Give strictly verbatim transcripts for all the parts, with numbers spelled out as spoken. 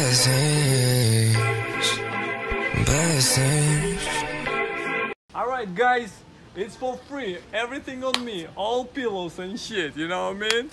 blessings, blessings. Alright guys, it's for free, everything on me, all pillows and shit, you know what I mean?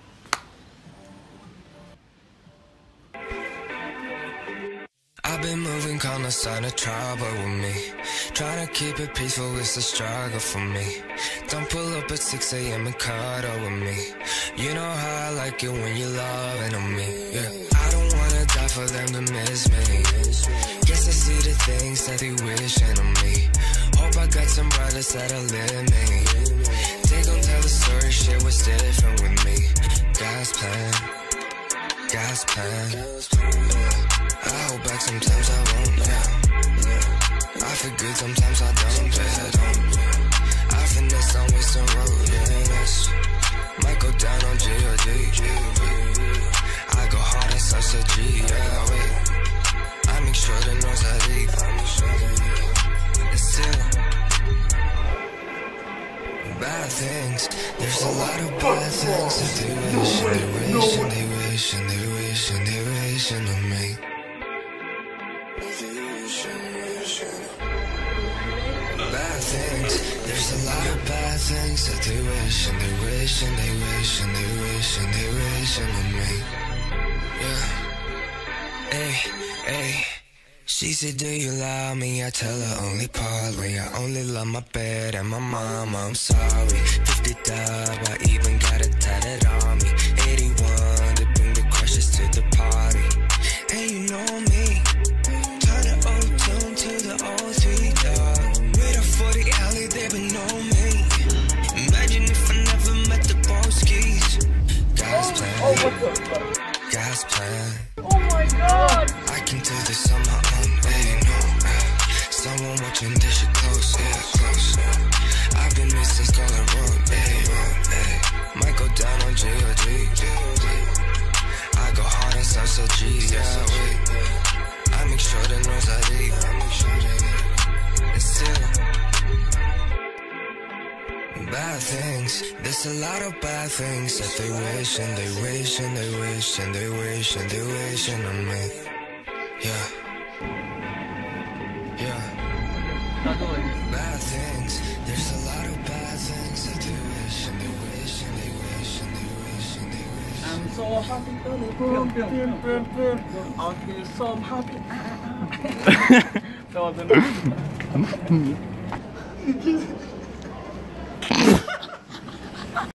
I've been moving, calm, no sign of trouble with me. Trying to keep it peaceful, it's a struggle for me. Don't pull up at six A M and cuddle with me. You know how I like it when you're loving on me, yeah. I don't wanna die for them to miss me. Guess I see the things that they wishing on me. Hope I got some brothers that'll live me. They gon' tell the story, shit was different with me. God's plan, God's plan, yeah. I hold back, sometimes I won't, yeah. I feel good, sometimes I don't, yeah, I don't. I finesse on Western Road, yeah, that's. Might go down on G O D, I go hard on such a G, yeah, wait. I make sure the noise I deep, and still bad things, there's a lot of bad things that they wish, and they wish, and they wish, and they wish, and they wish on me. Bad things, there's a lot of bad things that they wish, and they wish, and they wish, and they wish, and they wish on me. Yeah. Hey, hey. She said, do you love me? I tell her only partly. I only love my bed and my mama, I'm sorry. Fifty dub, I even got it tatted on me. Eighty-one to bring the crushes to the party. Hey, you know me. Turn the old tune to the old three, dog. With a forty alley, they would know me. Imagine if I never met the Boskis. God's plan, Oh, what the fuck? God's plan. Oh my god! I can do this on my own, hey, no, uh, someone watching this shit close, yeah, close, yeah. I've been missing Scarlet Road, hey, road, hey. Might go down on G O D, I go hard on Southside G, yeah, wait. I make sure the noise I deep, and still bad things, there's a lot of bad things that they wish, and they wish, and they wish, and they wish, and they wish on me. Yeah. Yeah. Bad things, there's a lot of bad things that they wish, and they wish, and they wish, and they wish, and they wish. I'm so happy, boom, boom, boom, boom, boom. I feel so happy. That was enough.